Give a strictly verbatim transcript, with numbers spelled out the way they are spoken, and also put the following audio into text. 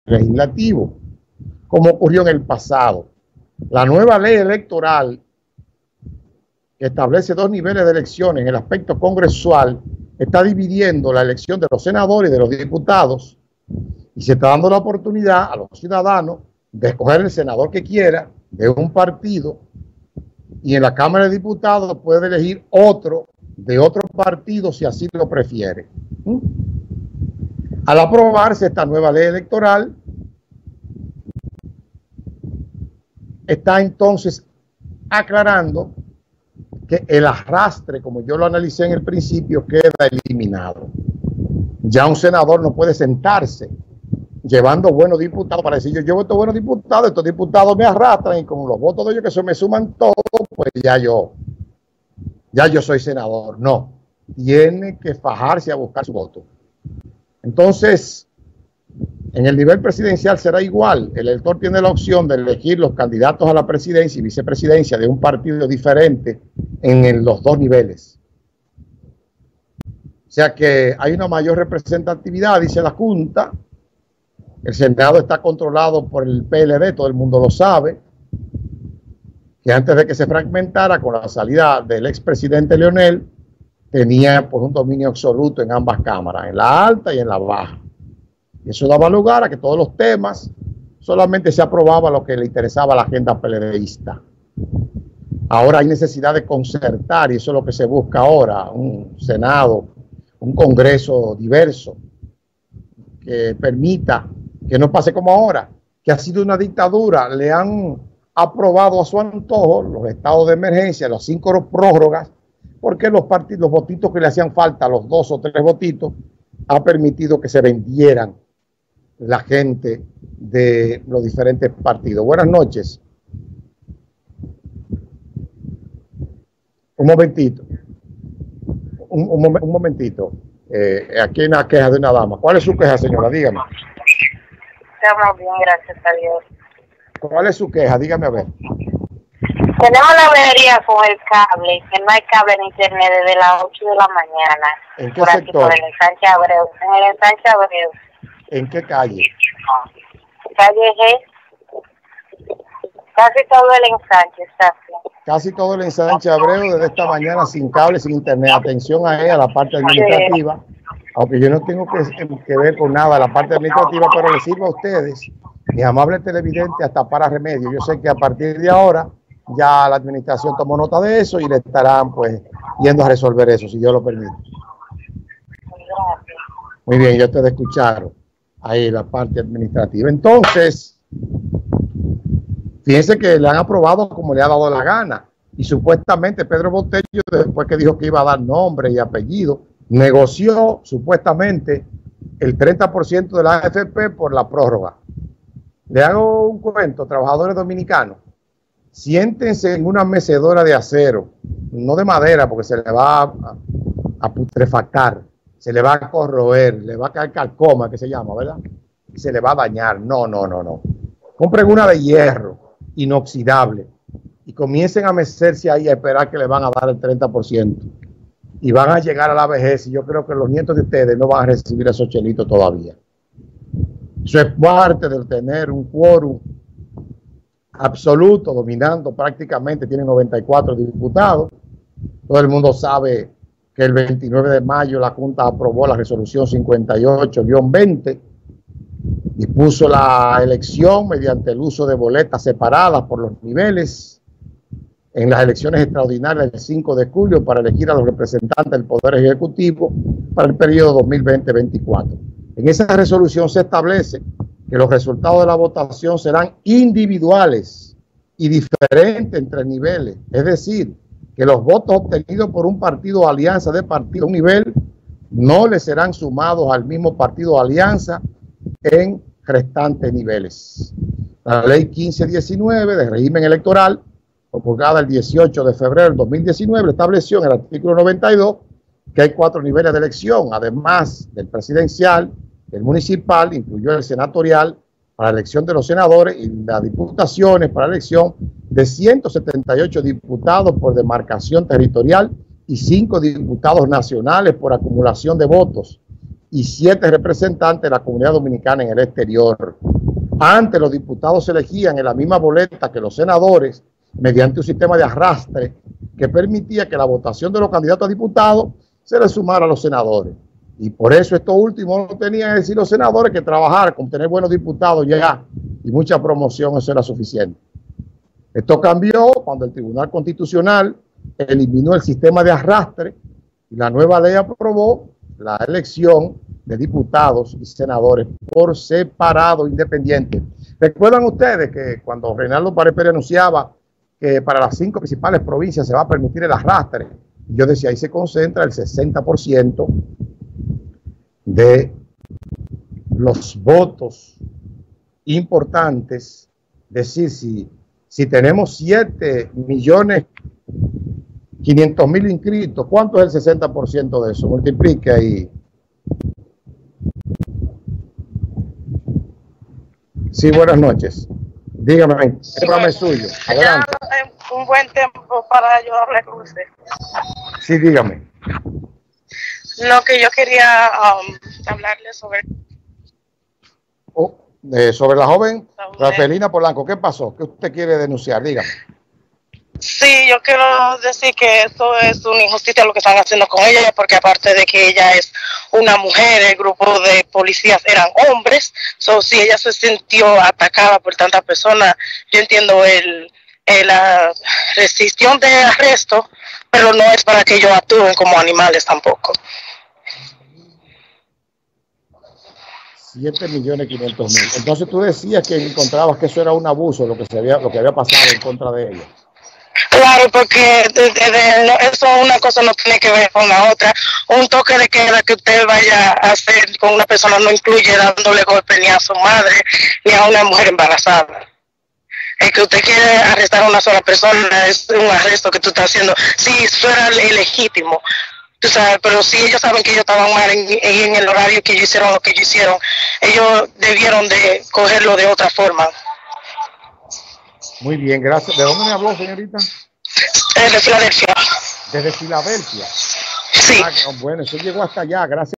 legislativo, como ocurrió en el pasado. La nueva ley electoral, que establece dos niveles de elecciones en el aspecto congresual, está dividiendo la elección de los senadores y de los diputados, y se está dando la oportunidad a los ciudadanos de escoger el senador que quiera de un partido, y en la Cámara de Diputados puede elegir otro de otro partido si así lo prefiere. ¿Mm? Al aprobarse esta nueva ley electoral, está entonces aclarando que el arrastre, como yo lo analicé en el principio, queda eliminado. Ya un senador no puede sentarse llevando buenos diputados para decir, yo llevo estos buenos diputados, estos diputados me arrastran y con los votos de ellos que se me suman todos, pues ya yo, ya yo soy senador. No, tiene que fajarse a buscar su voto. Entonces, en el nivel presidencial será igual. El elector tiene la opción de elegir los candidatos a la presidencia y vicepresidencia de un partido diferente en los dos niveles. O sea que hay una mayor representatividad, dice la Junta. El Senado está controlado por el P L D, todo el mundo lo sabe, que antes de que se fragmentara con la salida del expresidente Leonel, tenía pues un dominio absoluto en ambas cámaras, en la alta y en la baja. Y eso daba lugar a que todos los temas solamente se aprobaba lo que le interesaba a la agenda PLDista. Ahora hay necesidad de concertar, y eso es lo que se busca ahora, un Senado, un Congreso diverso, que permita que no pase como ahora, que ha sido una dictadura. Le han aprobado a su antojo los estados de emergencia, las cinco prórrogas, porque los partidos, los votitos que le hacían falta, los dos o tres votitos, ha permitido que se vendieran la gente de los diferentes partidos. Buenas noches. Un momentito. Un, un, un momentito. Eh, aquí hay una queja de una dama. ¿Cuál es su queja, señora? Dígame. Estamos bien, gracias a Dios. ¿Cuál es su queja? Dígame a ver. Tenemos la avería con el cable, que no hay cable en internet desde las ocho de la mañana. ¿En qué por sector? Aquí, por el ensanche Abreu. En el ensanche Abreu. ¿En qué calle? Calle G. Casi todo el ensanche está así. Casi todo el ensanche Abreu desde esta mañana sin cable, sin internet. Atención a ella, la parte administrativa. Sí. Aunque yo no tengo que, que ver con nada la parte administrativa, pero les sirvo a ustedes, mis amables televidentes, hasta para remedio. Yo sé que a partir de ahora ya la administración tomó nota de eso y le estarán pues yendo a resolver eso, si Dios lo permite. Muy bien, ya ustedes escucharon ahí la parte administrativa. Entonces, fíjense que le han aprobado como le ha dado la gana. Y supuestamente Pedro Botello, después que dijo que iba a dar nombre y apellido, negoció supuestamente el treinta por ciento de la A F P por la prórroga. Le hago un cuento, trabajadores dominicanos. Siéntense en una mecedora de acero, no de madera, porque se le va a, a putrefactar, se le va a corroer, le va a caer calcoma, que se llama, ¿verdad? Se le va a dañar. No, no, no, no. Compren una de hierro, inoxidable, y comiencen a mecerse ahí a esperar que le van a dar el treinta por ciento. Y van a llegar a la vejez, y yo creo que los nietos de ustedes no van a recibir esos chelitos todavía. Eso es parte de tener un quórum absoluto, dominando prácticamente, tiene noventa y cuatro diputados. Todo el mundo sabe que el veintinueve de mayo la Junta aprobó la resolución cincuenta y ocho guión veinte, dispuso la elección mediante el uso de boletas separadas por los niveles en las elecciones extraordinarias del cinco de julio para elegir a los representantes del Poder Ejecutivo para el periodo dos mil veinte a dos mil veinticuatro. En esa resolución se establece que los resultados de la votación serán individuales y diferentes entre niveles, es decir, que los votos obtenidos por un partido o alianza de partido a un nivel no le serán sumados al mismo partido o alianza en restantes niveles. La ley quince diecinueve de régimen electoral, promulgada el dieciocho de febrero del dos mil diecinueve, estableció en el artículo noventa y dos que hay cuatro niveles de elección, además del presidencial, el municipal, incluyó el senatorial para la elección de los senadores y las diputaciones para la elección de ciento setenta y ocho diputados por demarcación territorial y cinco diputados nacionales por acumulación de votos y siete representantes de la comunidad dominicana en el exterior. Antes los diputados se elegían en la misma boleta que los senadores mediante un sistema de arrastre que permitía que la votación de los candidatos a diputados se le sumara a los senadores. Y por eso esto último no tenían que decir los senadores que trabajar con tener buenos diputados ya y mucha promoción, eso era suficiente. Esto cambió cuando el Tribunal Constitucional eliminó el sistema de arrastre y la nueva ley aprobó la elección de diputados y senadores por separado, independiente. ¿Recuerdan ustedes que cuando Reinaldo Pared Pérez anunciaba que para las cinco principales provincias se va a permitir el arrastre? Yo decía, ahí se concentra el sesenta por ciento de los votos importantes. Es decir, si, si tenemos siete millones quinientos mil inscritos, ¿cuánto es el sesenta por ciento de eso? Multiplique ahí. Sí, buenas noches. Dígame, el programa es suyo. Adelante. Ya, un buen tiempo para yo hablar con usted. Sí, dígame. No, que yo quería um, hablarle sobre... Oh, eh, sobre la joven Rafaelina Polanco, ¿qué pasó? ¿Qué usted quiere denunciar? Dígame. Sí, yo quiero decir que esto es una injusticia lo que están haciendo con ella, porque aparte de que ella es una mujer, el grupo de policías eran hombres, so, si ella se sintió atacada por tantas personas, yo entiendo el, el la restricción de arresto, pero no es para que ellos actúen como animales tampoco. siete millones quinientos mil. Entonces tú decías que encontrabas que eso era un abuso, lo que se había, lo que había pasado en contra de ella. Claro, porque de, de, de, eso una cosa no tiene que ver con la otra. Un toque de queda que usted vaya a hacer con una persona no incluye dándole golpe ni a su madre ni a una mujer embarazada. El que usted quiere arrestar a una sola persona es un arresto que tú estás haciendo. Sí, eso era legítimo, tú sabes, pero si ellos saben que ellos estaban mal en, en el horario que ellos hicieron lo que ellos hicieron, ellos debieron de cogerlo de otra forma. Muy bien, gracias. ¿De dónde me habló, señorita? Desde Filadelfia. Desde Filadelfia. Sí. Ah, bueno, eso llegó hasta allá, gracias.